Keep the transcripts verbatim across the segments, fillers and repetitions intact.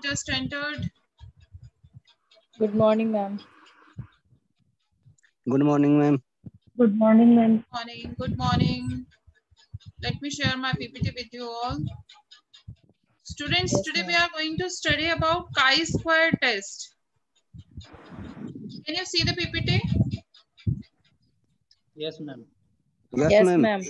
just entered. Good morning, ma'am. Good morning, ma'am. Good morning, ma'am. Morning. Good morning. Let me share my P P T with you all. Students, Yes, today we ma'am. are going to study about chi-square test. Can you see the P P T? Yes, ma'am. Yes, Yes, ma'am. ma'am.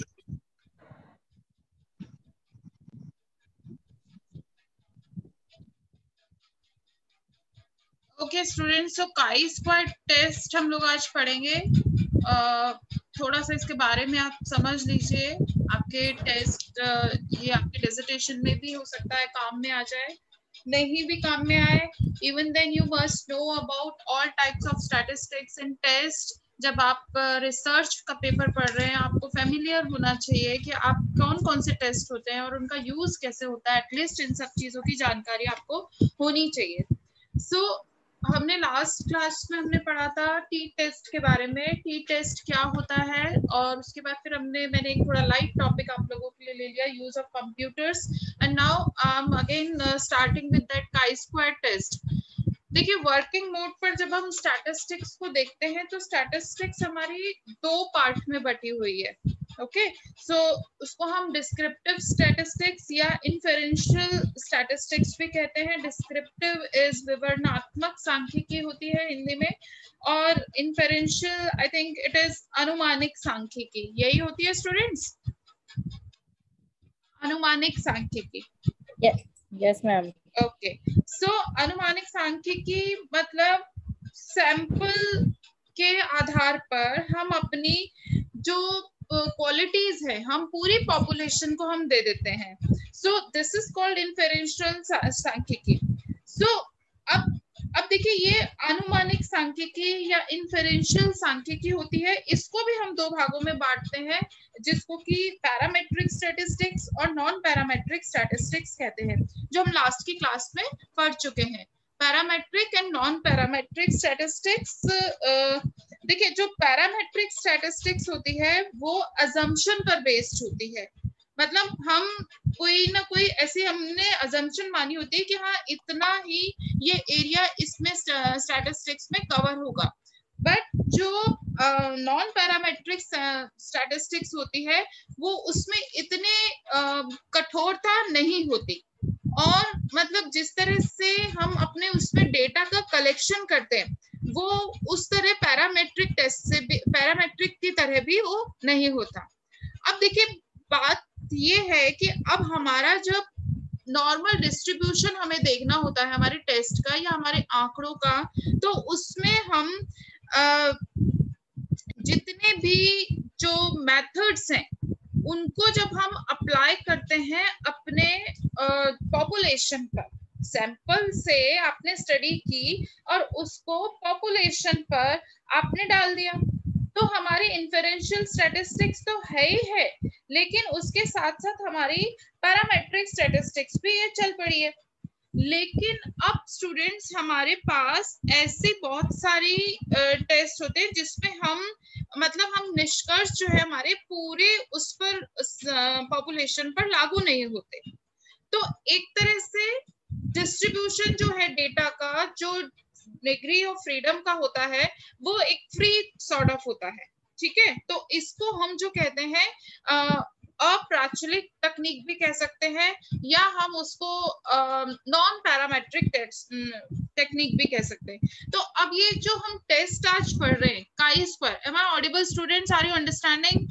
Okay students, so chi square test हम लोग आज पढ़ेंगे। uh, थोड़ा सा इसके बारे में आप समझ लीजिए। आपके टेस्ट uh, ये आपके डिसर्टेशन में भी हो सकता है काम में आ जाए, नहीं भी काम में आए। Even then you must know about all types of statistics in test. जब आप रिसर्च uh, का पेपर पढ़ रहे हैं, आपको फेमिलियर होना चाहिए कि आप कौन कौन से टेस्ट होते हैं और उनका यूज कैसे होता है। एटलीस्ट इन सब चीजों की जानकारी आपको होनी चाहिए। सो so, हमने लास्ट क्लास में हमने पढ़ा था टी टेस्ट के बारे में, टी टेस्ट क्या होता है, और उसके बाद फिर हमने मैंने एक थोड़ा लाइट टॉपिक आप लोगों के लिए ले लिया, use of computers. And now I am again starting with that chi square test. देखिए, वर्किंग मोड पर जब हम स्टैटिस्टिक्स को देखते हैं तो स्टैटिस्टिक्स हमारी दो पार्ट में बटी हुई है। ओके, सो उसको हम डिस्क्रिप्टिव स्टैटिस्टिक्स या इन्फेरेंशियल स्टैटिस्टिक्स भी कहते हैं। डिस्क्रिप्टिव इज विवरणात्मक सांख्यिकी होती है हिंदी में, और inferential I think it is अनुमानिक सांख्यिकी, यही होती है स्टूडेंट्स, अनुमानिक सांख्यिकी। Yes, yes, ma'am. Okay, so अनुमानिक सांख्यिकी मतलब सैंपल के आधार पर हम अपनी जो क्वालिटीज uh, है, हम पूरी पॉपुलेशन को हम दे देते हैं। So this is called inferential सांख्यिकी। सो अब अब देखिए, ये अनुमानिक सांख्यिकी या इन्फेरेंशियल सांख्यिकी होती है, इसको भी हम दो भागों में बांटते हैं, जिसको कि पैरामेट्रिक स्टैटिस्टिक्स और नॉन पैरामेट्रिक स्टैटिस्टिक्स कहते हैं, जो हम लास्ट की क्लास में पढ़ चुके हैं। Parametric and non parametric statistics, देखिए जो पैरामेट्रिक स्टैटिस्टिक्स होती है वो अजम्पशन पर बेस्ड होती है। मतलब हम कोई ना कोई ऐसी हमने अजम्पशन मानी होती है कि हाँ इतना ही ये एरिया इसमें स्टैटिस्टिक्स में कवर होगा। बट जो नॉन पैरामेट्रिक स्टैटिस्टिक्स होती है वो उसमें इतने uh, कठोरता नहीं होती, और मतलब जिस तरह से हम अपने उसमें डेटा का कलेक्शन करते हैं वो उस तरह पैरामेट्रिक टेस्ट से भी, पैरामेट्रिक की तरह भी वो नहीं होता। अब देखिए, बात ये है कि अब हमारा जब नॉर्मल डिस्ट्रीब्यूशन हमें देखना होता है हमारे टेस्ट का या हमारे आंकड़ों का, तो उसमें हम आ, जितने भी जो मेथड्स हैं उनको जब हम अप्लाई करते हैं अपने पॉपुलेशन पर, सैंपल से आपने स्टडी की और उसको पॉपुलेशन पर आपने डाल दिया, तो हमारी इन्फेरेंशियल स्टैटिस्टिक्स तो है ही है, लेकिन उसके साथ साथ हमारी पैरामेट्रिक स्टैटिस्टिक्स भी ये चल पड़ी है। लेकिन अब स्टूडेंट्स हमारे पास ऐसे बहुत सारी टेस्ट होते हैं जिसमें हम मतलब हम निष्कर्ष जो है हमारे पूरे उस पर पॉपुलेशन पर लागू नहीं होते। तो एक तरह से डिस्ट्रीब्यूशन जो है डेटा का, जो डिग्री ऑफ फ्रीडम का होता है, वो एक फ्री सॉर्ट ऑफ होता है। ठीक है, तो इसको हम जो कहते हैं अप्राचलिक तकनीक भी कह सकते हैं, या हम उसको नॉन पैरामेट्रिक टेक्निक भी कह सकते हैं। तो अब ये जो हम टेस्ट आज पढ़ रहे हैं chi square, am I audible students, are you understanding?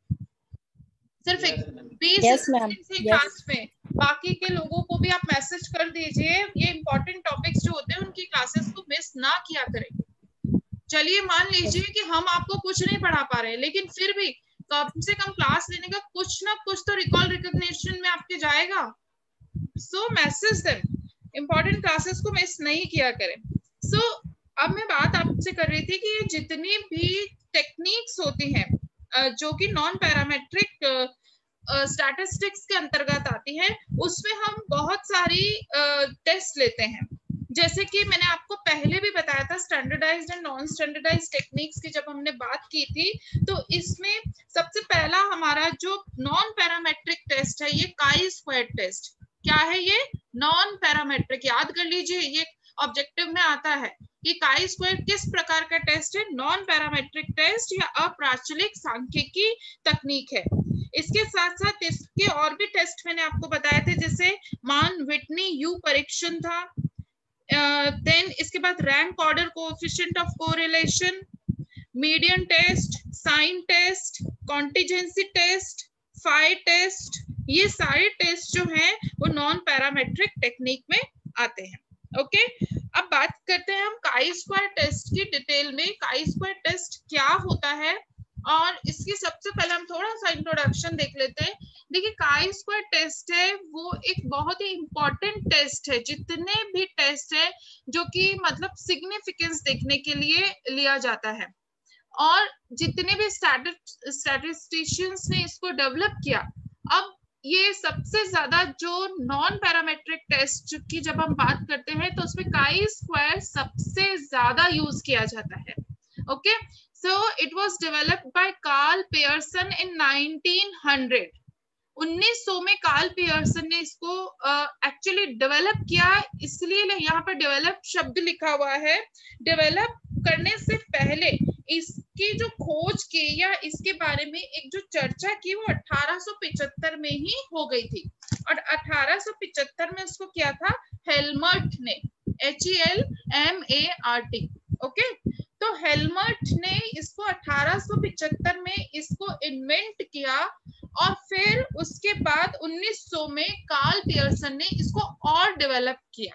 सिर्फ एक बीस Yes, ma'am. क्लास में, बाकी के लोगों को भी आप मैसेज कर दीजिए, ये इंपॉर्टेंट टॉपिक्स जो होते हैं उनकी क्लासेस को मिस ना किया करें। चलिए मान लीजिए कि हम आपको कुछ नहीं पढ़ा पा रहे, लेकिन फिर भी कम से कम क्लास लेने का कुछ ना कुछ तो रिकॉल रिकॉग्निशन में आपके जाएगा। So message them, important classes को मिस नहीं किया करें। सो so, अब मैं बात आपसे कर रही थी कि ये जितनी भी टेक्निक्स होती हैं जो कि नॉन पैरामेट्रिक स्टैटिस्टिक्स के अंतर्गत आती है, उसमें हम बहुत सारी टेस्ट लेते हैं। जैसे कि मैंने आपको पहले भी बताया था standardized and non standardized techniques की जब हमने बात की थी, तो इसमें सबसे पहला हमारा जो नॉन पैरामेट्रिक टेस्ट है ये काई स्क्वायर टेस्ट। क्या है ये? Non parametric. याद कर लीजिए, ये ऑब्जेक्टिव में आता है कि काई स्क्वायर किस प्रकार का टेस्ट है? नॉन पैरामेट्रिक टेस्ट या अप्राचलिक सांख्यिकी तकनीक है। इसके साथ साथ इसके और भी टेस्ट मैंने आपको बताए थे, जैसे मान विटनी यू परीक्षण था, देन uh, इसके बाद rank order coefficient of correlation, median test, sign test, contingency test, phi test, ये सारे टेस्ट जो हैं वो नॉन पैरामेट्रिक टेक्निक में आते हैं। Okay okay? अब बात करते हैं हम काई स्क्वायर टेस्ट की डिटेल में। काई स्क्वायर टेस्ट क्या होता है और इसकी सबसे पहले हम थोड़ा सा इंट्रोडक्शन देख लेते हैं। देखिए, काई स्क्वायर टेस्ट है वो एक बहुत ही इंपॉर्टेंट टेस्ट है। जितने भी टेस्ट है जो कि मतलब सिग्निफिकेंस देखने के लिए लिया जाता है, और जितने भी स्टैटिस्टिशियंस ने इसको डेवलप किया, अब ये सबसे ज्यादा जो नॉन पैरामेट्रिक टेस्ट की जब हम बात करते हैं तो उसमें काई स्क्वायर सबसे ज्यादा यूज किया जाता है। Okay, so it was developed by Karl Pearson in nineteen hundred. उन्नीस सौ में कार्ल पियर्सन ने इसको एक्चुअली uh, डेवलप किया, इसलिए यहाँ पर डेवलप शब्द लिखा हुआ है। डेवलप करने से पहले इसकी जो खोज की या इसके बारे में एक जो चर्चा की वो अठारह सौ पचहत्तर में ही हो गई थी, और अठारह सौ पचहत्तर में इसको किया था हेल्मर्ट ने, H E L M A R T. Okay, तो हेल्मर्ट ने इसको अठारह सौ पचहत्तर में इसको इन्वेंट किया, और फिर उसके बाद उन्नीस सौ में कार्ल पियर्सन ने इसको और डेवलप किया।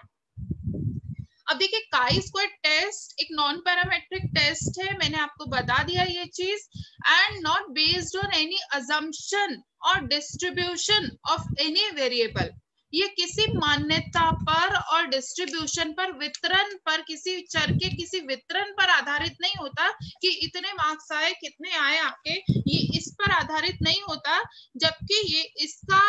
अब देखिए, काई स्क्वायर टेस्ट एक नॉन पैरामेट्रिक टेस्ट है, मैंने आपको बता दिया ये चीज, and not based on any assumption और डिस्ट्रीब्यूशन ऑफ एनी वेरिएबल। ये किसी मान्यता पर और डिस्ट्रीब्यूशन पर, वितरण पर, किसी चर के किसी वितरण पर आधारित नहीं होता कि इतने मार्क्स आए, कितने आए आपके, ये इस पर आधारित नहीं होता, जबकि ये इसका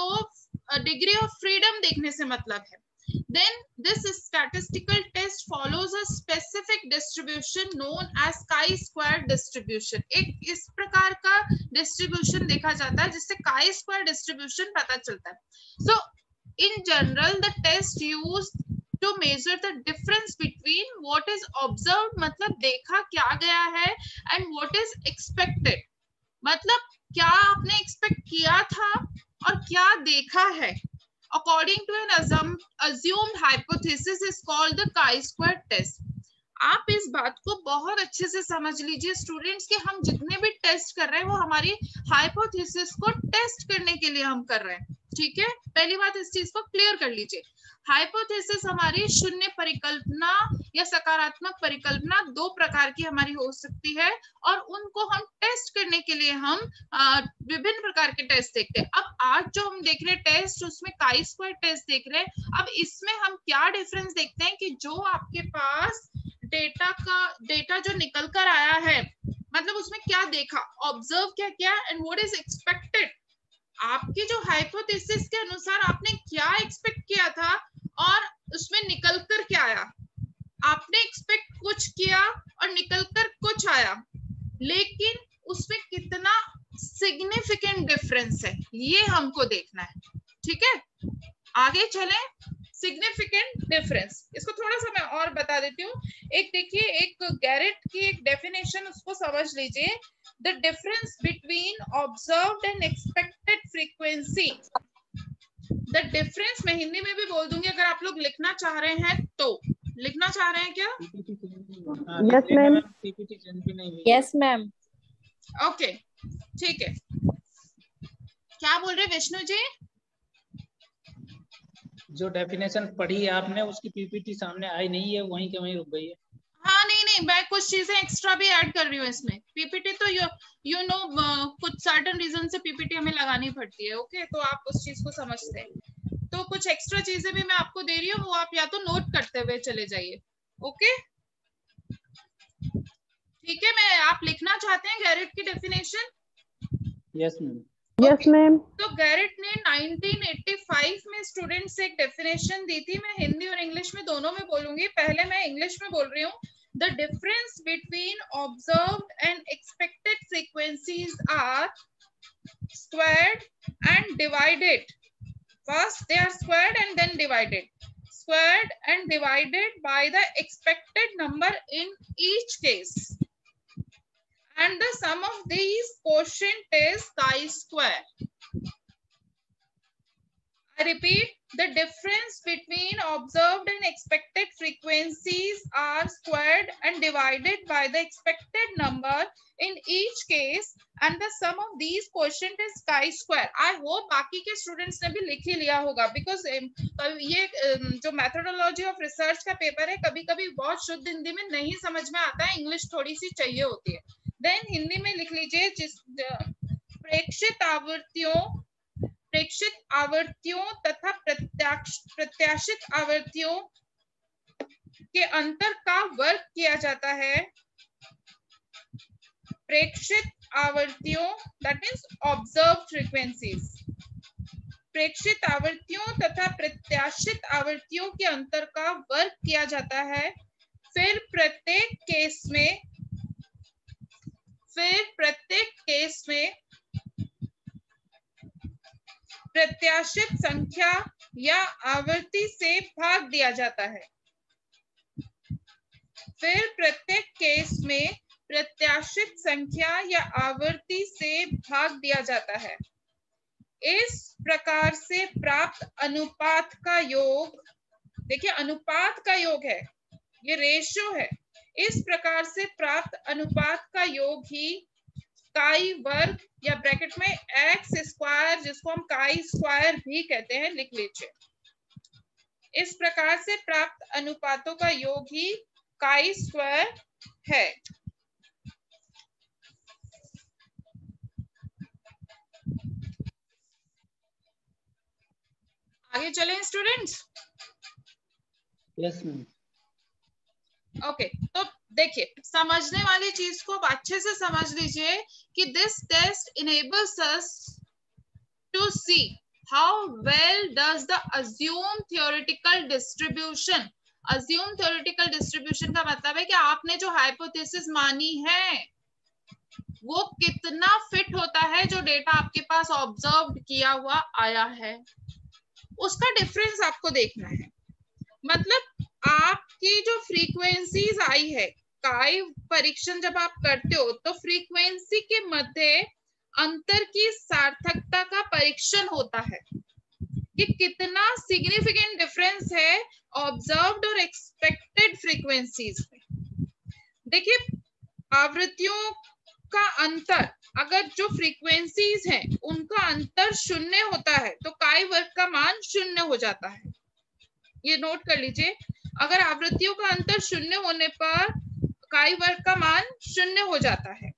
तो डिग्री ऑफ फ्रीडम देखने से मतलब है। Then this statistical test follows a specific distribution known as chi-square distribution. एक इस प्रकार का distribution देखा जाता है जिससे chi-square distribution पता चलता है। So in general the test used to measure the difference between what is observed, मतलब देखा क्या गया है, and what is expected, मतलब क्या आपने expect किया था और क्या देखा है, according to an assumed, assumed hypothesis is called the chi-square test. आप इस बात को बहुत अच्छे से समझ लीजिए स्टूडेंट्स, कि हम जितने भी टेस्ट कर रहे हैं वो हमारी हाइपोथेसिस को टेस्ट करने के लिए हम कर रहे हैं। ठीक है, पहली बात इस चीज को क्लियर कर लीजिए। हाइपोथेसिस हमारी शून्य परिकल्पना या सकारात्मक परिकल्पना दो प्रकार की हमारी हो सकती है, और उनको हम टेस्ट करने के लिए हम विभिन्न प्रकार के टेस्ट देखते हैं। अब आज जो हम देख रहे हैं टेस्ट, उसमें काई स्क्वायर टेस्ट देख रहे हैं। अब इसमें हम क्या डिफरेंस देखते हैं कि जो आपके पास डेटा का डेटा जो निकल कर आया है, मतलब उसमें क्या देखा, ऑब्जर्व क्या किया, एंड व्हाट इज एक्सपेक्टेड। आपकी जो हाइपोथेसिस के अनुसार आपने क्या एक्सपेक्ट किया था और उसमें निकल कर क्या आया। आपने एक्सपेक्ट कुछ किया और निकल कर कुछ आया, लेकिन उसमें कितना सिग्निफिकेंट डिफरेंस है ये हमको देखना है। ठीक है, आगे चलें। सिग्निफिकेंट डिफरेंस, इसको थोड़ा सा मैं और बता देती हूँ। एक देखिए, एक गैरेट की एक डेफिनेशन, उसको समझ लीजिए। The difference between observed and expected frequency. The difference मैं हिंदी में भी बोल दूंगी, अगर आप लोग लिखना चाह रहे हैं तो। लिखना चाह रहे हैं क्या? Yes ma'am. Yes ma'am. Okay, ठीक है। क्या बोल रहे विष्णु जी? जो डेफिनेशन पढ़ी है आपने, उसकी पीपीटी सामने आई नहीं है, वहीं के वहीं रुक गई है। हाँ, नहीं नहीं, मैं कुछ चीजें एक्स्ट्रा भी ऐड कर रही हूँ इसमें। पीपीटी तो यू यू नो कुछ सर्टेन रीजन से पीपीटी हमें लगानी पड़ती है। ओके, तो आप उस चीज को समझते हैं। तो कुछ एक्स्ट्रा चीजें भी मैं आपको दे रही हूँ, वो आप या तो नोट करते हुए चले जाइए। ओके, ठीक है। मैं आप लिखना चाहते हैं गैरेट की definition? Yes ma'am. Yes ma'am. तो गैरेट ने नाइनटीन एटी फाइव में स्टूडेंट्स से एक डेफिनेशन दी थी। मैं हिंदी और इंग्लिश में दोनों में बोलूंगी। पहले मैं इंग्लिश में बोल रही हूँ। The difference between observed and expected frequencies are squared and divided first they are squared and then divided, squared and divided by the expected number in each case, and the sum of these quotient is chi-square. I repeat, the difference between observed and expected frequencies are squared and divided by the expected number in each case, and the sum of these quotient is chi-square. I hope बाकी के students ने भी लिख ही लिया होगा, because ये जो methodology of research का पेपर है कभी कभी बहुत शुद्ध हिंदी में नहीं समझ में आता है, इंग्लिश थोड़ी सी चाहिए होती है. देन हिंदी में लिख लीजिए, जिस प्रेक्षित आवृत्तियों प्रेक्षित आवृत्तियों तथा प्रत्याशित आवृत्तियों के अंतर का वर्ग किया जाता है. प्रेक्षित आवृत्तियों दैट मीन्स ऑब्जर्व फ्रीक्वेंसीज, प्रेक्षित आवृत्तियों तथा प्रत्याशित आवृत्तियों के अंतर का वर्ग किया जाता है. फिर प्रत्येक केस में फिर प्रत्येक केस में प्रत्याशित संख्या या आवृत्ति से भाग दिया जाता है. फिर प्रत्येक केस में प्रत्याशित संख्या या आवृत्ति से भाग दिया जाता है. इस प्रकार से प्राप्त अनुपात का योग, देखिए अनुपात का योग है, ये रेशियो है. इस प्रकार से प्राप्त अनुपात का योग ही काई वर्ग या ब्रैकेट में एक्स स्क्वायर, जिसको हम काई स्क्वायर भी कहते हैं, लिख लीजिए. इस प्रकार से प्राप्त अनुपातों का योग ही काई स्क्वायर है. आगे चलें students. Yes ma'am. Okay okay, तो देखिए समझने वाली चीज को अच्छे से समझ लीजिए कि this test enables us to see how well does the assume theoretical distribution. Assume theoretical distribution का मतलब है कि आपने जो हाइपोथेसिस मानी है वो कितना फिट होता है जो डेटा आपके पास ऑब्जर्व किया हुआ आया है, उसका डिफरेंस आपको देखना है. मतलब आपकी जो फ्रीक्वेंसीज आई है, काई परीक्षण जब आप करते हो तो फ्रीक्वेंसी के मध्य अंतर की सार्थकता का परीक्षण होता है कि कितना सिग्निफिकेंट डिफरेंस है ऑब्जर्व्ड और एक्सपेक्टेड फ्रीक्वेंसीज में. देखिए आवृत्तियों का अंतर, अगर जो फ्रीक्वेंसीज हैं उनका अंतर शून्य होता है तो काई वर्ग का मान शून्य हो जाता है. ये नोट कर लीजिए, अगर आवृत्तियों का अंतर शून्य होने पर काई वर्ग का मान शून्य हो जाता है.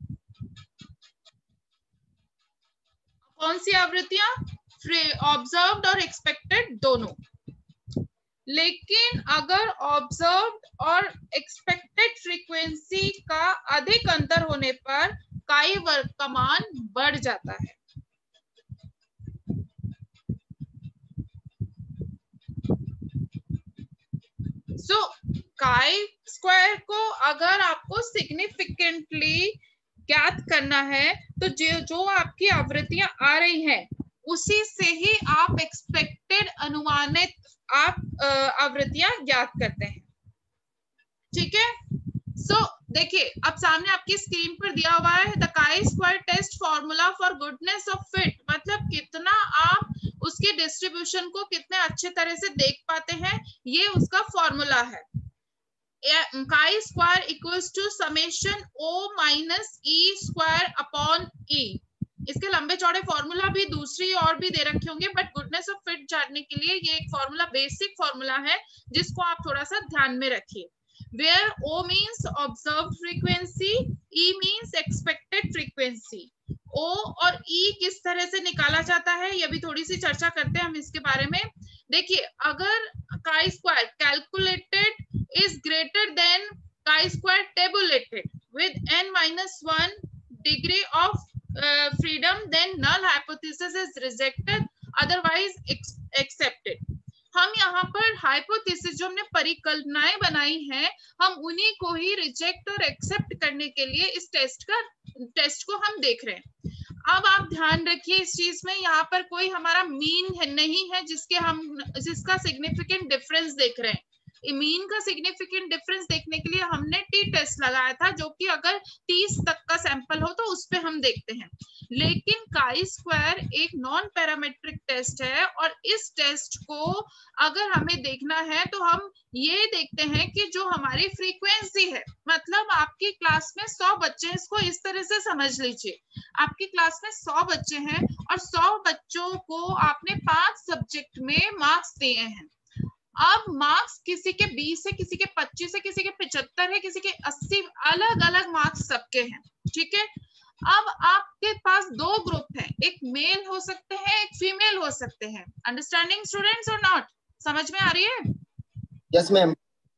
कौन सी आवृत्तियां? ऑब्जर्व्ड और एक्सपेक्टेड दोनों. लेकिन अगर ऑब्जर्व्ड और एक्सपेक्टेड फ्रीक्वेंसी का अधिक अंतर होने पर काई वर्ग का मान बढ़ जाता है. सो काई स्क्वायर को अगर आपको सिग्निफिकेंटली ज्ञात करना है तो जो जो आपकी आवृत्तियां आ रही हैं उसी से ही आप एक्सपेक्टेड अनुमानित आप आवृत्तियां ज्ञात करते हैं. ठीक है. सो so, देखिए अब सामने आपकी स्क्रीन पर दिया हुआ है the chi square test formula for goodness of fit. मतलब कितना आप उसके डिस्ट्रीब्यूशन को कितने अच्छे तरह से देख पाते हैं, ये उसका फॉर्मूला है. Chi square equals to summation O minus E square upon E. इसके लंबे चौड़े फॉर्मूला भी दूसरी और भी दे रखे होंगे, बट गुडनेस ऑफ फिट जानने के लिए ये एक फॉर्मूला, बेसिक फॉर्मूला है जिसको आप थोड़ा सा ध्यान में रखिए. Where O means observed frequency, E means expected frequency. O और E किस तरह से निकाला जाता है ये भी थोड़ी सी चर्चा करते हैं हम इसके बारे में. देखिए अगर chi square calculated is greater than chi square tabulated with n minus one degree of uh, freedom, then null hypothesis is rejected, otherwise accepted. हम यहाँ पर हाइपोथेसिस जो हमने परिकल्पनाएं बनाई हैं हम उन्हीं को ही रिजेक्ट और एक्सेप्ट करने के लिए इस टेस्ट का टेस्ट को हम देख रहे हैं. अब आप ध्यान रखिए इस चीज में, यहाँ पर कोई हमारा मीन है नहीं है जिसके हम जिसका सिग्निफिकेंट डिफरेंस देख रहे हैं। मीन का सिग्निफिकेंट डिफरेंस देखने के लिए हमने टी टेस्ट लगाया था, जो कि अगर तीस तक का सैंपल हो तो उस पे हम देखते हैं। लेकिन काई स्क्वायर एक नॉन पैरामेट्रिक टेस्ट है, और इस टेस्ट को अगर हमें देखना है तो हम ये देखते हैं कि जो हमारी फ्रीक्वेंसी है, मतलब आपकी क्लास में सौ बच्चे हैं, इसको इस तरह से समझ लीजिए, आपकी क्लास में सौ बच्चे हैं और सौ बच्चों को आपने पांच सब्जेक्ट में मार्क्स दिए हैं। अब मार्क्स किसी के बीस है, किसी के पच्चीस है, किसी के पचहत्तर है, किसी के अस्सी, अलग अलग मार्क्स सबके हैं, ठीक है। अब आपके पास दो ग्रुप है, एक मेल हो सकते हैं, एक फीमेल हो सकते हैं। अंडरस्टैंडिंग स्टूडेंट्स और नॉट? समझ में आ रही है? Yes ma'am.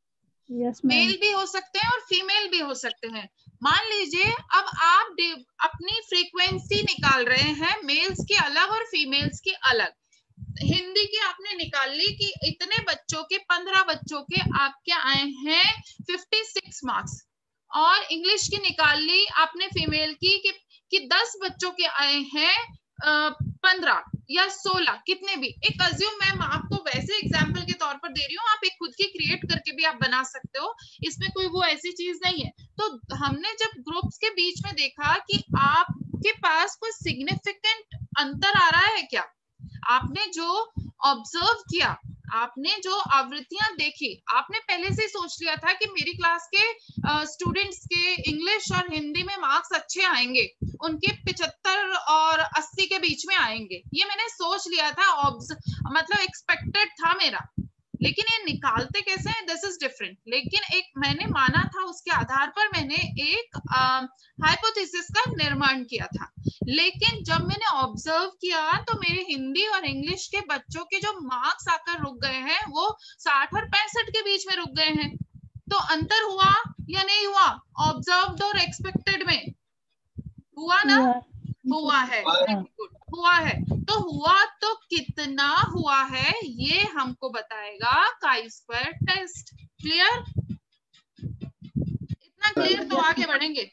यस मेल भी हो सकते हैं और फीमेल भी हो सकते हैं। मान लीजिए अब आप अपनी फ्रीक्वेंसी निकाल रहे हैं, मेल्स की अलग और फीमेल्स की अलग। हिंदी की आपने निकाल ली कि इतने बच्चों के, पंद्रह बच्चों के आपके आए हैं छप्पन मार्क्स, और इंग्लिश की निकाल ली आपने फीमेल की कि, कि दस बच्चों के आए हैं पंद्रह या सोलह, कितने भी। एक अज्यूम, मैं आपको वैसे एग्जांपल के तौर पर दे रही हूँ, आप एक खुद की क्रिएट करके भी आप बना सकते हो, इसमें कोई वो ऐसी चीज नहीं है। तो हमने जब ग्रुप्स के बीच में देखा कि आपके पास कोई सिग्निफिकेंट अंतर आ रहा है क्या, आपने जो ऑब्जर्व किया, आपने जो आवृत्तियां देखी, आपने पहले से सोच लिया था कि मेरी क्लास के स्टूडेंट्स के इंग्लिश और हिंदी में मार्क्स अच्छे आएंगे, उनके पचहत्तर और अस्सी के बीच में आएंगे, ये मैंने सोच लिया था, मतलब एक्सपेक्टेड था मेरा। लेकिन ये निकालते कैसे हैं, दिस इज डिफरेंट। लेकिन एक मैंने माना था, उसके आधार पर मैंने एक हाइपोथेसिस का निर्माण किया था। लेकिन जब मैंने ऑब्जर्व किया तो मेरे हिंदी और इंग्लिश के बच्चों के जो मार्क्स आकर रुक गए हैं वो साठ और पैंसठ के बीच में रुक गए हैं। तो अंतर हुआ या नहीं हुआ ऑब्जर्व्ड और एक्सपेक्टेड में? हुआ ना? हुआ है, हुआ है। तो हुआ तो कितना हुआ है ये हमको बताएगा काई स्क्वायर टेस्ट। क्लियर? इतना क्लियर तो आगे बढ़ेंगे।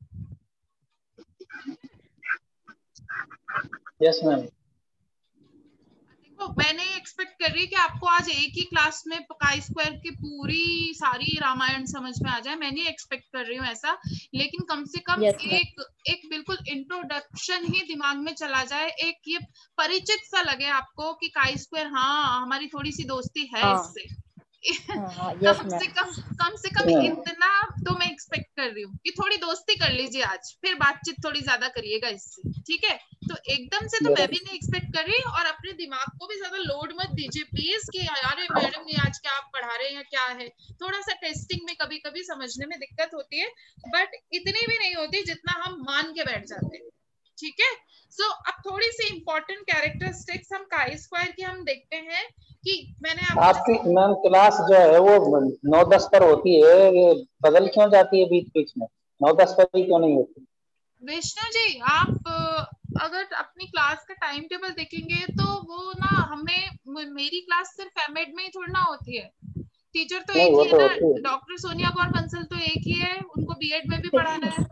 Yes ma'am. देखो, मैंने एक्सपेक्ट कर रही कि आपको आज एक ही क्लास में काई स्क्वायर की पूरी सारी रामायण समझ में आ जाए, मैं नहीं एक्सपेक्ट कर रही हूँ ऐसा, लेकिन कम से कम yes, एक एक बिल्कुल इंट्रोडक्शन ही दिमाग में चला जाए, एक ये परिचित सा लगे आपको कि काई स्क्वायर, हाँ हमारी थोड़ी सी दोस्ती है हाँ. इससे हाँ, yes, कम से कम कम से कम yeah. इतना तो मैं एक्सपेक्ट कर रही हूँ कि थोड़ी दोस्ती कर लीजिए आज, फिर बातचीत थोड़ी ज्यादा करिएगा इससे, ठीक है। तो एकदम से तो yes. मैं भी नहीं एक्सपेक्ट कर रही, और अपने दिमाग को भी ज्यादा लोड मत दीजिए प्लीज कि यार मैडम ये आज क्या आप पढ़ा रहे हैं क्या है। थोड़ा सा टेस्टिंग में कभी कभी समझने में दिक्कत होती है, बट इतनी भी नहीं होती जितना हम मान के बैठ जाते हैं, ठीक है। सो so, अब थोड़ी सी इंपॉर्टेंट कैरेक्टरिस्टिक्स हम काई स्क्वायर की हम देखते हैं कि मैंने आपकी मैम क्लास जो है वो नौ दस पर होती है, ये बदल क्यों जाती है बीच बीच में? नौ दस पर ही क्यों नहीं होती? विष्णु जी, आप अगर अपनी क्लास का टाइम टेबल देखेंगे तो वो ना, हमें मेरी क्लास सिर्फ एमएड में ही थोड़ी ना होती है, टीचर तो एक ही है ना, डॉक्टर सोनिया कौर बंसल तो एक ही है, उनको बीएड में भी पढ़ाना है।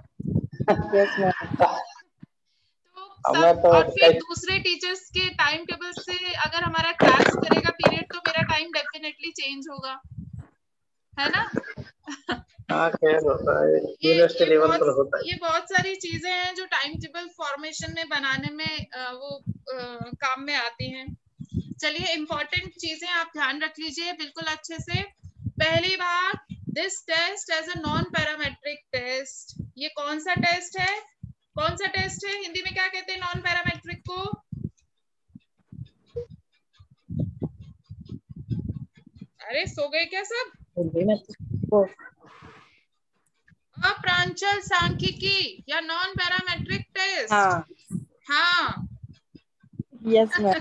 तो सब, तो और फिर दूसरे टीचर्स के टाइम टेबल से अगर हमारा क्लास करेगा पीरियड तो मेरा टाइम डेफिनेटली चेंज होगा, है ना। हाँ, खैर होता है, ये, ये, लेवल बहुत, पर होता है। ये बहुत सारी चीजें हैं जो टाइम टेबल फॉर्मेशन में बनाने में आ, वो आ, काम में आती हैं। चलिए, इंपॉर्टेंट चीजें आप ध्यान रख लीजिए बिल्कुल अच्छे से। पहली बात, this test as a non parametric test. ये कौन सा टेस्ट है? कौन सा टेस्ट है? हिंदी में क्या कहते हैं नॉन पैरामेट्रिक को? अरे सो गए क्या सब? अप्रांचल सांख्यिकी या नॉन पैरामेट्रिक टेस्ट। हाँ, हाँ। Yes ma'am.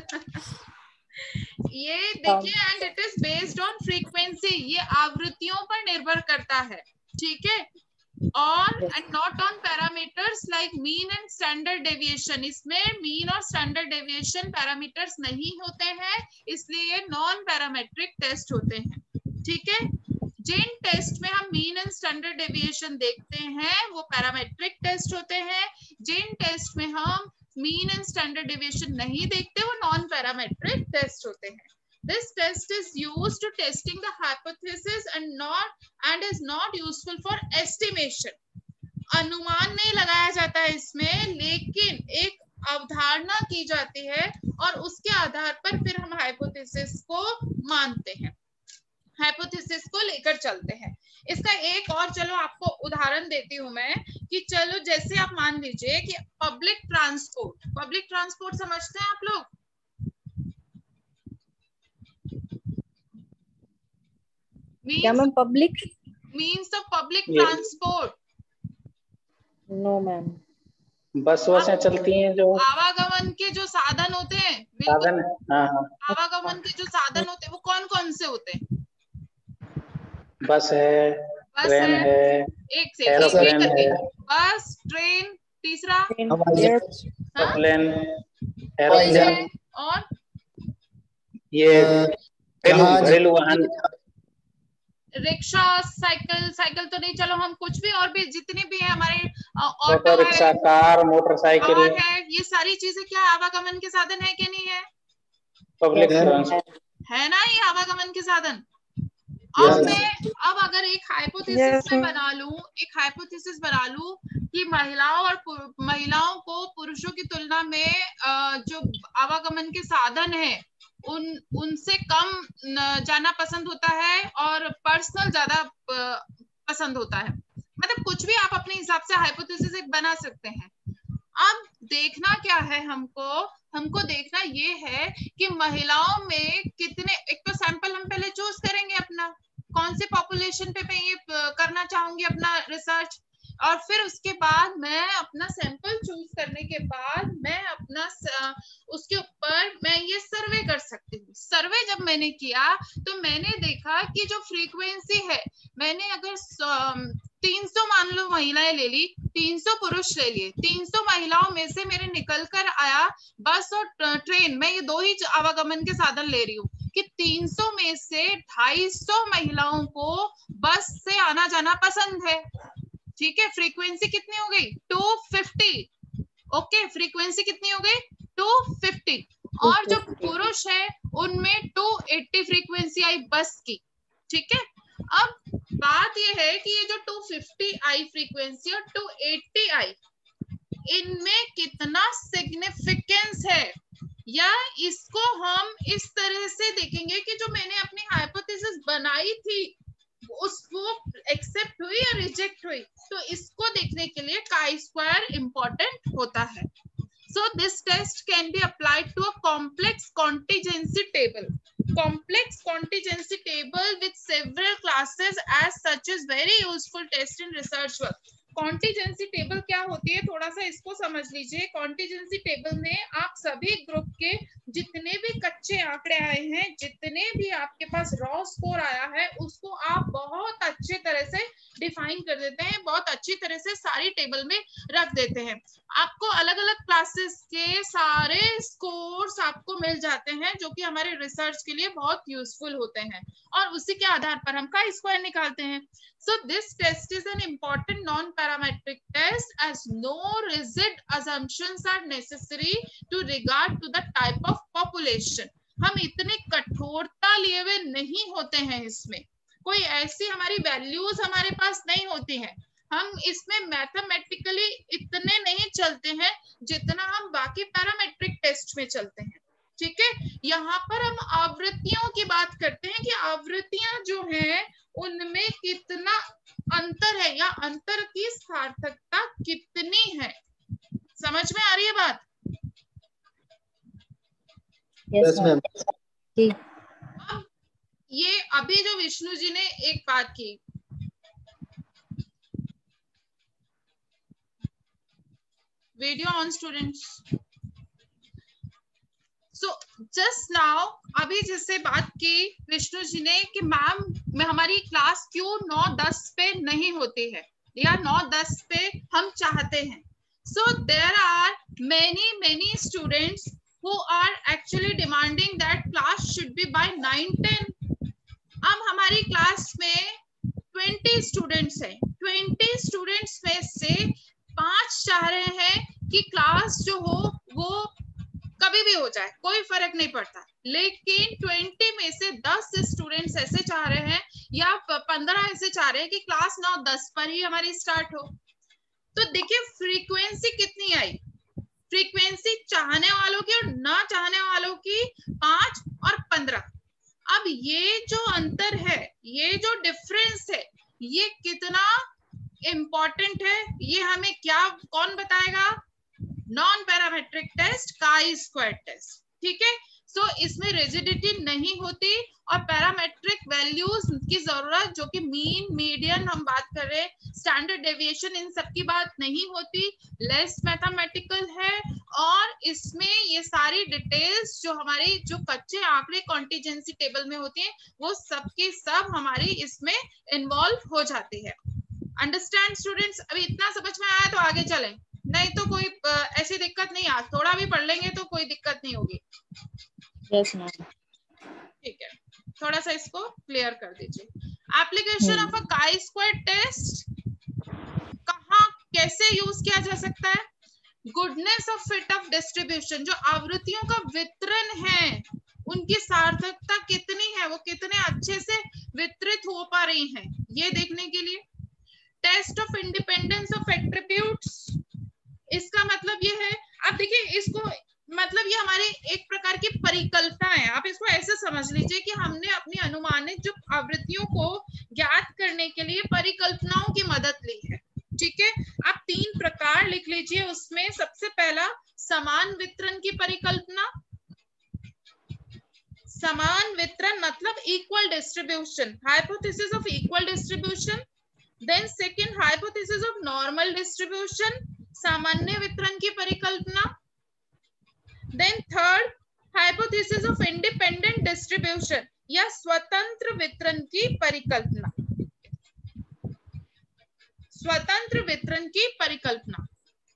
ये देखिए, and it is based on frequency, ये आवृत्तियों पर निर्भर करता है, ठीक है, और and not on parameters like mean and standard deviation. इसमें मीन और स्टैंडर्ड डेविएशन पैरामीटर्स नहीं होते हैं, इसलिए ये नॉन पैरामेट्रिक टेस्ट होते हैं, ठीक है। जिन टेस्ट में हम मीन एंड स्टैंडर्ड डेविएशन देखते हैं वो पैरामेट्रिक टेस्ट होते हैं, जिन टेस्ट में हम मीन एंड स्टैंडर्ड डेविएशन नहीं देखते, वो नॉन पैरामेट्रिक टेस्ट होते हैं. This test is used to testing the hypothesis and not and is not useful for estimation. अनुमान नहीं लगाया जाता है इसमें, लेकिन एक अवधारणा की जाती है और उसके आधार पर फिर हम हाइपोथेसिस को मानते हैं, हाइपोथेसिस को लेकर चलते हैं. इसका एक और चलो आपको उदाहरण देती हूं मैं कि चलो जैसे आप मान लीजिए कि पब्लिक ट्रांसपोर्ट, पब्लिक ट्रांसपोर्ट समझते हैं आप लोग? क्या ma'am? Public means of public transport. No ma'am. Bus बसें चलती हैं जो आवागमन के जो साधन होते हैं, साधन. हाँ हाँ. आवागमन के जो साधन होते हैं वो कौन कौन से होते हैं? बस है, बस ट्रेन है, है, एक से एरोप्लेन है, बस, ट्रेन, तीसरा एरोप्लेन, एरोप्लेन, और ये घरेलू वाहन, रिक्शा, साइकिल, साइकिल तो नहीं, चलो हम कुछ भी और भी जितने भी है हमारे ऑटो रिक्शा, कार, मोटरसाइकिल है, ये सारी चीजें क्या आवागमन के साधन है कि नहीं है? पब्लिक ट्रांसपोर्ट है ना, ये आवागमन के साधन. अब मैं अब अगर एक हाइपोथेसिस में बना लूं, एक हाइपोथेसिस बना लूं कि महिलाओं और महिलाओं को पुरुषों की तुलना में जो आवागमन के साधन है उन उनसे कम जाना पसंद होता है और पर्सनल ज्यादा पसंद होता है. मतलब कुछ भी आप अपने हिसाब से हाइपोथेसिस एक बना सकते हैं. अब देखना क्या है, हमको हमको देखना ये है कि महिलाओं में कितने, एक तो सैंपल हम पहले चूज करेंगे अपना, कौन से पॉपुलेशन पे मैं ये करना चाहूंगी अपना रिसर्च, और फिर उसके बाद मैं अपना सैंपल चूज करने के बाद मैं अपना उसके ऊपर मैं ये सर्वे कर सकती हूँ. सर्वे जब मैंने किया तो मैंने देखा कि जो फ्रीक्वेंसी है, मैंने अगर तीन सौ मान लो महिलाएं ले ली, तीन सौ पुरुष ले लिए, तीन सौ महिलाओं में से मेरे निकल कर आया बस और ट्रेन, मैं ये दो ही आवागमन के साधन ले रही हूँ, कि तीन सौ में से ढाई सौ महिलाओं को बस से आना जाना पसंद है. ठीक है, फ्रीक्वेंसी कितनी हो गई? Two fifty. ओके, फ्रीक्वेंसी कितनी हो गई? Two fifty. और जो पुरुष है उनमें टू एटी फ्रीक्वेंसी आई बस की. ठीक है, अब बात ये है कि ये जो टू फिफ्टी आई फ्रीक्वेंसी और टू एटी आई, इनमें कितना सिग्निफिकेंस है, या इसको हम इस तरह से देखेंगे कि जो मैंने अपनी हाइपोथेसिस बनाई थी उसको एक्सेप्ट हुई या रिजेक्ट हुई. तो इसको देखने के लिए काई स्क्वायर इंपॉर्टेंट होता है. So this test can be applied to a complex contingency table. Complex contingency table with several classes as such is very useful test in research work. Contingency table क्या होती है, थोड़ा सा इसको समझ लीजिए. कॉन्टीजेंसी टेबल में आप सभी ग्रुप के जितने भी कच्चे आंकड़े आए हैं, जितने भी आपके पास रॉ स्कोर आया है, उसको आप बहुत अच्छे तरह से डिफाइन कर देते हैं, बहुत अच्छी तरह से सारी टेबल में रख देते हैं. आपको अलग अलग क्लासेस के सारे स्कोर्स आपको मिल जाते हैं जो कि हमारे रिसर्च के लिए बहुत यूजफुल होते हैं, और उसी के आधार पर हम का स्क्वायर निकालते हैं. So this test is an important non-parametric test as no rigid assumptions are necessary to regard to the type of population. हम इतने कठोरता लिए हुए नहीं होते हैं, इसमें कोई ऐसी हमारी वैल्यूज हमारे पास नहीं होती हैं. हम इसमें मैथमेटिकली इतने नहीं चलते हैं जितना हम बाकी पैरामेट्रिक टेस्ट में चलते हैं. ठीक है, यहाँ पर हम आवृत्तियों की बात करते हैं कि आवृत्तियां जो हैं उनमें कितना अंतर है या अंतर की सार्थकता कितनी है. समझ में आ रही है बात? yes, ma'am. अब ये अभी जो विष्णु जी ने एक बात की, video on students. So just now अभी जिससे बात की विष्णु जी ने कि मैम हमारी क्लास क्यों नौ दस पे नहीं होती है या नौ दस पे हम चाहते हैं. So there are many many students who are actually demanding that class should be by nine ten. अब हमारी क्लास में ट्वेंटी स्टूडेंट्स हैं, ट्वेंटी स्टूडेंट्स में से पांच चाह रहे हैं कि क्लास जो हो वो कभी भी हो जाए, कोई फर्क नहीं पड़ता। लेकिन ट्वेंटी में से दस स्टूडेंट्स ऐसे चाह रहे हैं या पंद्रह ऐसे चाह रहे हैं कि क्लास नौ दस पर ही हमारी स्टार्ट हो, तो देखिए फ्रीक्वेंसी कितनी आई, फ्रीक्वेंसी चाहने वालों की और ना चाहने वालों की पांच और पंद्रह। अब ये जो अंतर है, ये जो डिफरेंस है, ये कितना इंपॉर्टेंट है, ये हमें क्या कौन बताएगा? Non parametric test, chi square test. ठीक है, सो so, इसमें रिजिडिटी नहीं होती और पैरामेट्रिक वैल्यूज की जरूरत, जो कि मीन, मीडियन हम बात कर रहे हैं, स्टैंडर्ड डेविएशन, इन सब की बात नहीं होती, लेस मैथमेटिकल है। और इसमें ये सारी डिटेल्स जो हमारी जो कच्चे आंकड़े कॉन्टिजेंसी टेबल में होती हैं, वो सब की सब हमारी इसमें इन्वॉल्व हो जाती है। Understand students? अभी इतना समझ में आया तो आगे चलें, नहीं तो कोई ऐसी दिक्कत नहीं, आज थोड़ा भी पढ़ लेंगे तो कोई दिक्कत नहीं होगी। Yes ma'am. ठीक है, थोड़ा सा इसको क्लियर कर दीजिए। एप्लीकेशन ऑफ अ काई स्क्वायर टेस्ट कहाँ कैसे यूज किया जा सकता है? Goodness of fit of distribution, जो आवृत्तियों का वितरण है उनकी सार्थकता कितनी है, वो कितने अच्छे से वितरित हो पा रही हैं, ये देखने के लिए। Test of independence of attributes, इसका मतलब ये है, आप देखिए इसको, मतलब ये हमारी एक प्रकार की परिकल्पना है, आप इसको ऐसे समझ लीजिए कि हमने अपनी अनुमानित जो आवृत्तियों को ज्ञात करने के लिए परिकल्पनाओं की मदद ली है। ठीक है, आप तीन प्रकार लिख लीजिए उसमें। सबसे पहला समान वितरण की परिकल्पना, समान वितरण मतलब equal distribution, hypothesis of equal distribution. Then second hypothesis of normal distribution, सामान्य वितरण की परिकल्पना। Then third hypothesis of independent distribution या स्वतंत्र वितरण की परिकल्पना, स्वतंत्र वितरण की परिकल्पना।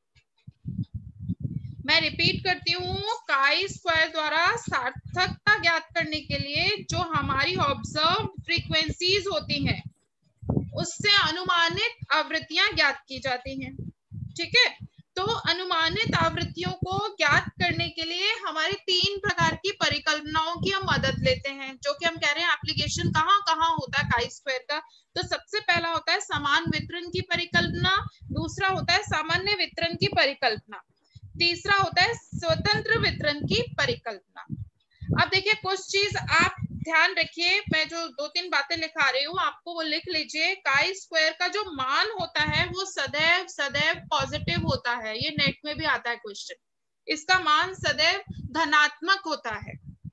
मैं रिपीट करती हूँ, काई स्क्वायर द्वारा सार्थकता ज्ञात करने के लिए जो हमारी ऑब्जर्व फ्रीक्वेंसीज होती हैं उससे अनुमानित आवृत्तियां ज्ञात की जाती हैं। ठीक है, तो अनुमानित आवृत्तियों को ज्ञात करने के लिए हमारी तीन प्रकार की परिकल्पनाओं की हम मदद लेते हैं, जो कि हम कह रहे हैं एप्लीकेशन कहाँ कहाँ होता है काई स्क्वायर का। तो सबसे पहला होता है समान वितरण की परिकल्पना, दूसरा होता है सामान्य वितरण की परिकल्पना, तीसरा होता है स्वतंत्र वितरण की परिकल्पना। अब देखिए कुछ चीज आप ध्यान रखिए, मैं जो दो तीन बातें लिखा रही हूँ आपको वो लिख लीजिए। काई स्क्वायर का जो मान होता है वो सदैव सदैव पॉजिटिव होता है, ये नेट में भी आता है क्वेश्चन, इसका मान सदैव धनात्मक होता है।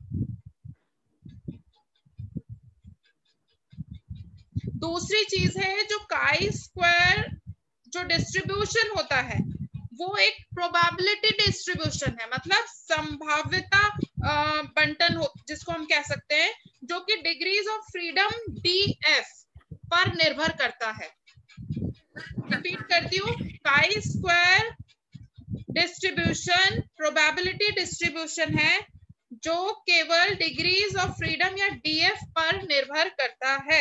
दूसरी चीज है, जो काई स्क्वायर जो डिस्ट्रीब्यूशन होता है वो एक प्रोबेबिलिटी डिस्ट्रीब्यूशन है, मतलब संभाव्यता बंटन हो जिसको हम कह सकते हैं, जो कि degrees of freedom D F पर निर्भर करता है। रिपीट करती हूँ, chi square distribution probability distribution है जो केवल डिग्रीज ऑफ फ्रीडम या डीएफ पर निर्भर करता है।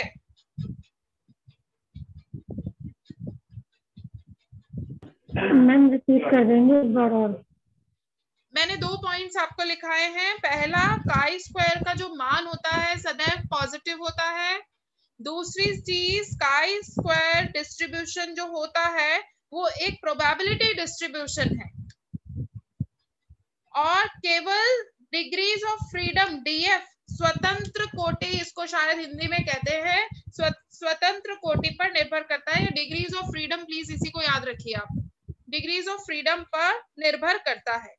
मैम रिपीट कर देंगे एक बार और। मैंने दो पॉइंट्स आपको लिखाए हैं। पहला, काई स्क्वायर का जो मान होता है सदैव पॉजिटिव होता है। दूसरी चीज, काई स्क्वायर डिस्ट्रीब्यूशन जो होता है वो एक प्रोबेबिलिटी डिस्ट्रीब्यूशन है और केवल डिग्रीज ऑफ फ्रीडम डीएफ, स्वतंत्र कोटि इसको शायद हिंदी में कहते हैं, स्व, स्वतंत्र कोटि पर निर्भर करता है। डिग्रीज ऑफ फ्रीडम, प्लीज इसी को याद रखिए आप, डिग्रीज ऑफ फ्रीडम पर निर्भर करता है।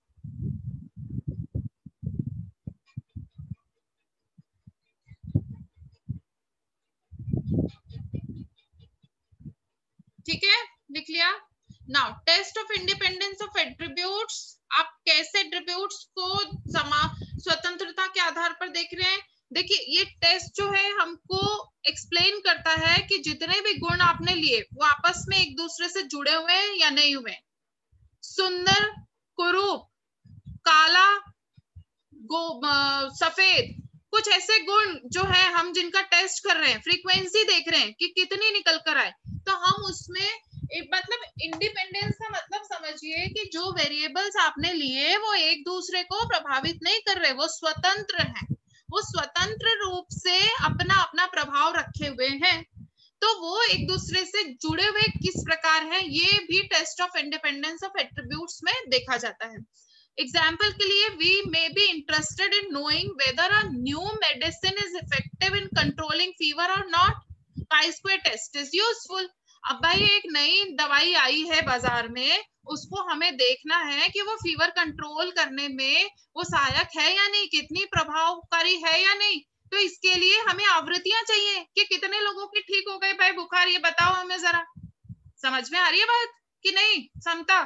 ठीक है, लिख लिया। Now test of independence of attributes, आप कैसे एट्रीब्यूट्स को समा स्वतंत्रता के आधार पर देख रहे हैं। देखिए ये टेस्ट जो है हमको एक्सप्लेन करता है कि जितने भी गुण आपने लिए वो आपस में एक दूसरे से जुड़े हुए हैं या नहीं हुए। सुंदर, कुरूप, काला, गो सफेद, कुछ ऐसे गुण जो है हम जिनका टेस्ट कर रहे हैं, फ्रीक्वेंसी देख रहे हैं कि कितनी निकल कर आए, तो हम उसमें मतलब इंडिपेंडेंस का मतलब समझिए कि जो वेरिएबल्स आपने लिए वो एक दूसरे को प्रभावित नहीं कर रहे, वो स्वतंत्र हैं, वो स्वतंत्र रूप से अपना अपना प्रभाव रखे हुए हैं, तो वो एक दूसरे से जुड़े हुए किस प्रकार है, ये भी test of independence of attributes में देखा जाता है। एग्जाम्पल के लिए, we may be interested in knowing whether a new medicine is effective in controlling fever और not, chi square test is useful. अब भाई एक नई दवाई आई है बाजार में, उसको हमें देखना है कि वो फीवर कंट्रोल करने में वो सहायक है या नहीं, कितनी प्रभावकारी है या नहीं, तो इसके लिए हमें आवृत्तियां चाहिए कि कितने लोगों की ठीक हो गए भाई बुखार, ये बताओ हमें जरा। समझ में आ रही है बात कि नहीं समता?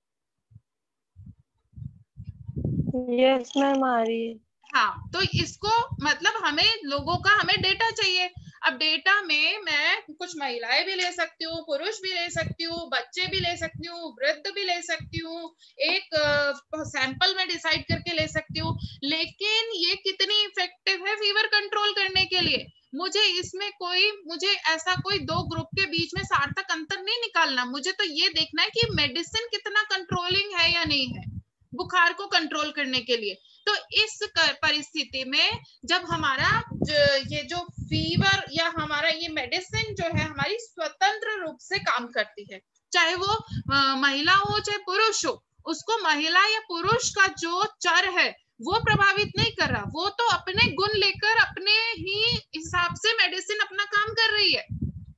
यस मैम आ रही है। हाँ, तो इसको मतलब हमें लोगों का हमें डेटा चाहिए। अब डेटा में मैं कुछ महिलाएं भी ले सकती हूँ, पुरुष भी ले सकती हूँ, बच्चे भी ले सकती हूँ, वृद्ध भी ले सकती हूँ, एक सैंपल में डिसाइड करके ले सकती हूँ, लेकिन ये कितनी इफेक्टिव है फीवर कंट्रोल करने के लिए, मुझे इसमें कोई मुझे ऐसा कोई दो ग्रुप के बीच में सार्थक अंतर नहीं निकालना, मुझे तो ये देखना है कि मेडिसिन कितना कंट्रोलिंग है या नहीं है बुखार को कंट्रोल करने के लिए। तो इस परिस्थिति में जब हमारा ये जो फीवर या हमारा ये मेडिसिन जो है हमारी स्वतंत्र रूप से काम करती है, चाहे वो आ, महिला हो चाहे पुरुष हो, उसको महिला या पुरुष का जो चर है वो प्रभावित नहीं कर रहा, वो तो अपने गुण लेकर अपने ही हिसाब से मेडिसिन अपना काम कर रही है।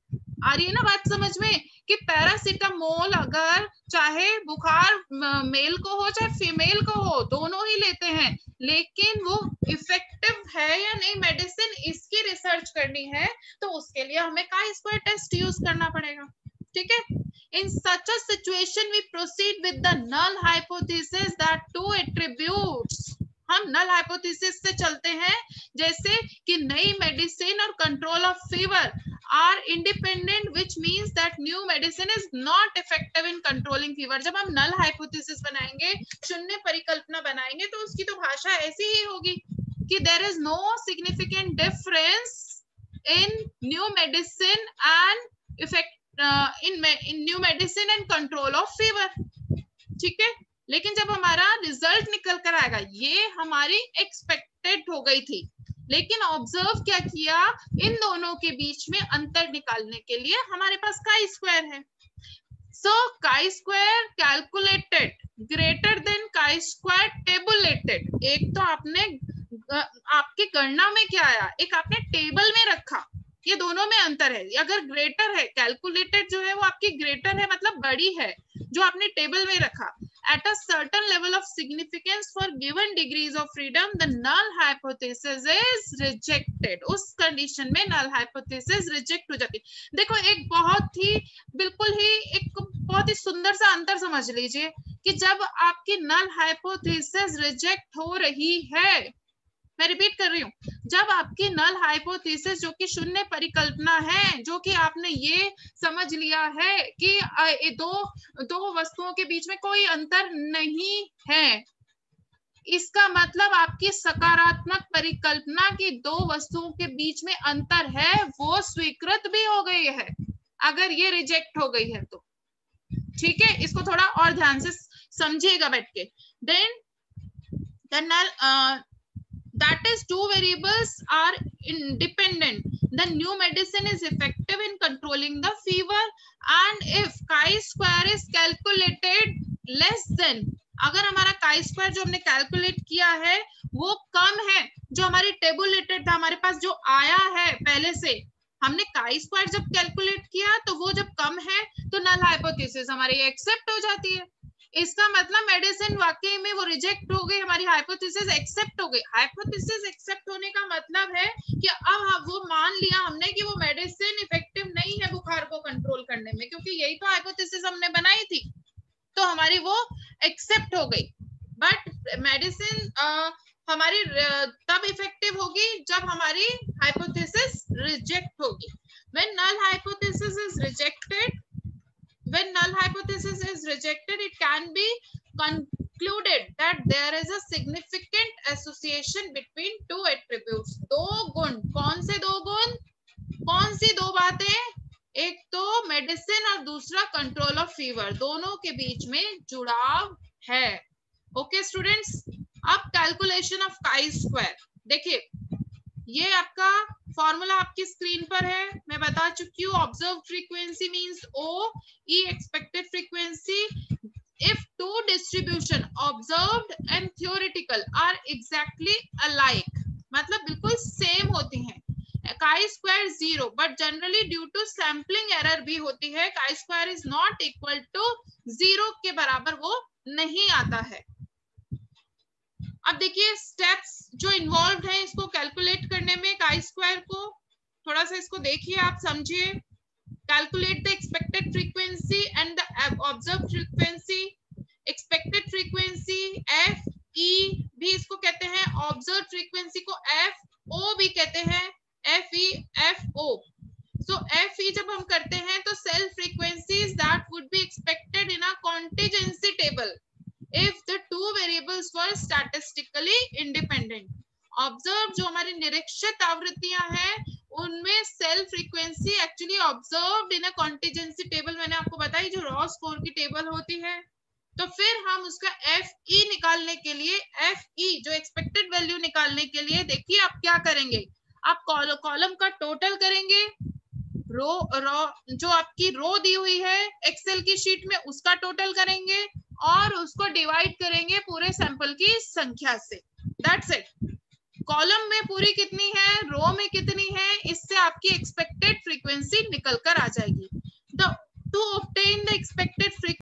आ रही है ना बात समझ में कि पैरासीटामोल अगर चाहे बुखार मेल को हो चाहे फीमेल को हो, दोनों ही लेते हैं, लेकिन वो इफेक्टिव है या नहीं मेडिसिन, इसकी रिसर्च करनी है, तो उसके लिए हमें काई स्क्वायर टेस्ट यूज करना पड़ेगा। ठीक है, in such a situation we proceed with the null hypothesis that two attributes, हम नल हाइपोथेसिस से चलते हैं जैसे कि नई मेडिसिन और control of fever are independent, which means that new medicine is not effective in controlling fever. जब हम नल हाइपोथेसिस बनाएंगे, शून्य परिकल्पना बनाएंगे, तो उसकी तो भाषा ऐसी ही होगी कि there is no significant difference in new medicine and effect in in new medicine and control of fever. ठीक है, लेकिन जब हमारा रिजल्ट निकल कर आएगा, ये हमारी एक्सपेक्टेड हो गई थी, लेकिन ऑब्जर्व क्या किया, इन दोनों के बीच में अंतर निकालने के लिए हमारे पास काई स्क्वायर है। So chi square calculated greater than chi square tabulated. एक तो आपने आपकी गणना में क्या आया, एक आपने टेबल में रखा, ये दोनों में अंतर है। अगर ग्रेटर है, कैलकुलेटेड जो है वो आपकी ग्रेटर है मतलब बड़ी है, जो आपने टेबल में रखा। At a certain level of significance for given degrees of freedom, the null hypothesis is rejected. उस कंडीशन में null hypothesis reject हो जाती है। देखो एक बहुत ही बिल्कुल ही एक बहुत ही सुंदर सा अंतर समझ लीजिए कि जब आपकी null hypothesis reject हो रही है, मैं रिपीट कर रही हूँ, जब आपकी नल हाइपोथेसिस जो कि शून्य परिकल्पना है, जो कि आपने ये समझ लिया है कि दो दो वस्तुओं के बीच में कोई अंतर नहीं है, इसका मतलब आपकी सकारात्मक परिकल्पना की दो वस्तुओं के बीच में अंतर है वो स्वीकृत भी हो गई है, अगर ये रिजेक्ट हो गई है तो। ठीक है, इसको थोड़ा और ध्यान से समझिएगा बैठ के। Then the null uh, that is two variables are independent, the new medicine is effective in controlling the fever, and if chi square is calculated less than, अगर हमारा chi square जो हमने कैलकुलेट किया है वो कम है, जो हमारी टेबुलेटेड था, हमारे पास जो आया है पहले से, हमने chi square जब कैलकुलेट किया तो वो जब कम है तो नल हाइपोथेसिस हमारी एक्सेप्ट हो जाती है। इसका मतलब मेडिसिन वाकई में वो रिजेक्ट हो गई, हमारी हाइपोथेसिस एक्सेप्ट हो गई। हाइपोथेसिस एक्सेप्ट होने का मतलब है कि अब वो मान लिया हमने कि वो मेडिसिन इफेक्टिव नहीं है बुखार को कंट्रोल करने में, क्योंकि यही तो हाइपोथेसिस हमने बनाई थी, तो हमारी वो एक्सेप्ट हो गई। बट मेडिसिन हमारी तब इफेक्टिव होगी जब हमारी हाइपोथेसिस रिजेक्ट होगी। When null hypothesis is rejected When null hypothesis is rejected, it can be concluded that there is a significant association between two attributes. दो गुण, कौन से दो गुण, कौन सी दो बातें, एक तो मेडिसिन और दूसरा कंट्रोल ऑफ फीवर, दोनों के बीच में जुड़ाव है। ओके स्टूडेंट्स, अब कैलकुलेशन ऑफ काई स्क्वायर, देखिए ये आपका फॉर्मूला आपकी स्क्रीन पर है, मैं बता चुकी हूँ। Observe frequency means O, E expected frequency if two distribution observed and theoretical are exactly alike, मतलब बिल्कुल सेम होती हैं, chi square zero, but generally due to sampling error भी होती है, chi square is not equal to zero के बराबर वो नहीं आता है। अब देखिए स्टेप्स जो इन्वॉल्व हैं इसको कैलकुलेट करने में, chi square को थोड़ा सा इसको देखिए, आप समझिए। Calculate the expected frequency and the observed frequency. Expected frequency F E भी इसको कहते हैं, observed frequency को F O भी कहते हैं, F E F O. So F E जब हम करते हैं तो cell frequencies that would be expected in a contingency table if the two variables were statistically independent. Observe जो हमारी निरीक्षित आवृत्तियां हैं उनमें cell frequency actually observed in a contingency table, मैंने आपको बताई जो रॉ स्कोर की टेबल होती है। तो फिर हम उसका एफ ई निकालने के लिए, एफ ई जो एक्सपेक्टेड वैल्यू निकालने के लिए देखिए आप क्या करेंगे, आप कॉलम का टोटल करेंगे, रो रो जो आपकी रो दी हुई है एक्सेल की शीट में उसका टोटल करेंगे और उसको डिवाइड करेंगे पूरे सैंपल की संख्या से। That's it. कॉलम में पूरी कितनी है, रो में कितनी है, इससे आपकी एक्सपेक्टेड फ्रीक्वेंसी निकल कर आ जाएगी। To obtain the expected frequency